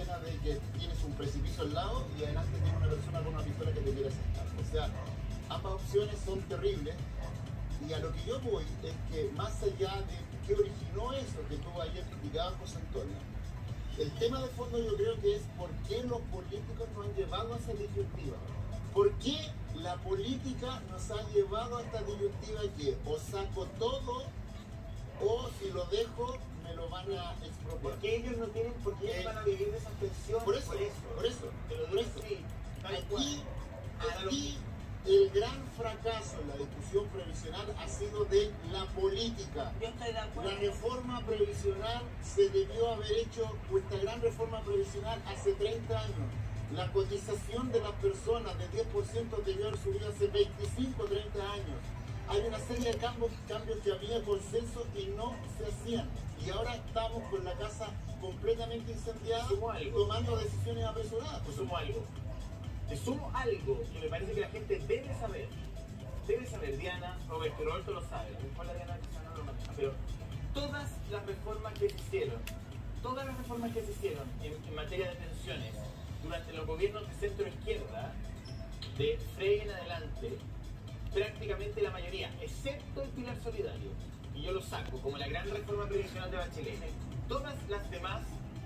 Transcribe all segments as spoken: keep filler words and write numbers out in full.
escena de que tienes un precipicio al lado y adelante tiene una persona con una pistola que te quiere asaltar. O sea, ambas opciones son terribles. Y a lo que yo voy es que más allá de qué originó eso que tú ayer criticabas, José Antonio, el tema de fondo yo creo que es por qué los políticos nos han llevado a esa disyuntiva. ¿Por qué la política nos ha llevado a esta disyuntiva que o saco todo o si lo dejo me lo van a expropiar? Porque ellos no tienen, porque ellos Eh, van a vivir de esas pensiones. Por eso, por eso, por eso, te lo por digo eso. así, tal cual. Aquí, Hasta lo aquí el gran fracaso en la discusión previsional ha sido de la política. Yo estoy de acuerdo. La reforma previsional se debió haber hecho, esta gran reforma previsional, hace treinta años. La cotización de las personas de diez por ciento debió haber subido hace veinticinco o treinta años. Hay una serie de cambios, cambios que había consenso y no se hacían. Y ahora estamos con la casa completamente incendiada, tomando decisiones apresuradas. Te sumo algo. Te sumo algo que me parece que la gente debe saber. Debe saber, Diana, Roberto, Roberto lo sabe. A lo mejor la Diana quizá no lo maneja, pero todas las reformas que se hicieron, todas las reformas que se hicieron en, en materia de pensiones durante los gobiernos de centro izquierda, de Frey en adelante, prácticamente la mayoría, excepto el pilar solidario, y yo lo saco como la gran reforma previsional de Bachelet, todas las demás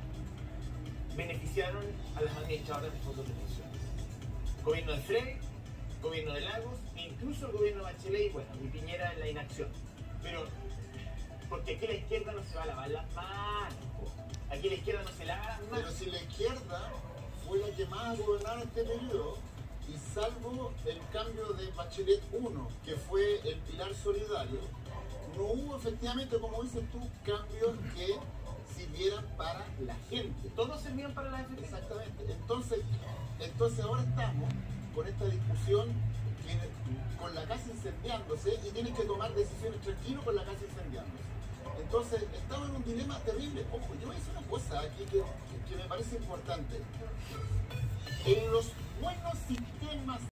beneficiaron a las administradoras de fondos de pensiones. Gobierno de Frey, gobierno de Lagos, e incluso el gobierno de Bachelet y bueno, y Piñera en la inacción. Pero, porque aquí la izquierda no se va a lavar las manos, po. Aquí la izquierda no se lava las manos. Pero si la izquierda fue la que más ha gobernado este periodo, y salvo el cambio de Bachelet uno, que fue el pilar solidario, no hubo efectivamente, como dices tú, cambios que sirvieran para la gente. Todos servían para la defensa. Exactamente. Entonces, entonces ahora estamos con esta discusión que, con la casa incendiándose y tienen que tomar decisiones tranquilos con la casa incendiándose. Entonces, estamos en un dilema terrible. Ojo, yo voy a decir una cosa aquí que, que me parece importante. En los buenos sistemas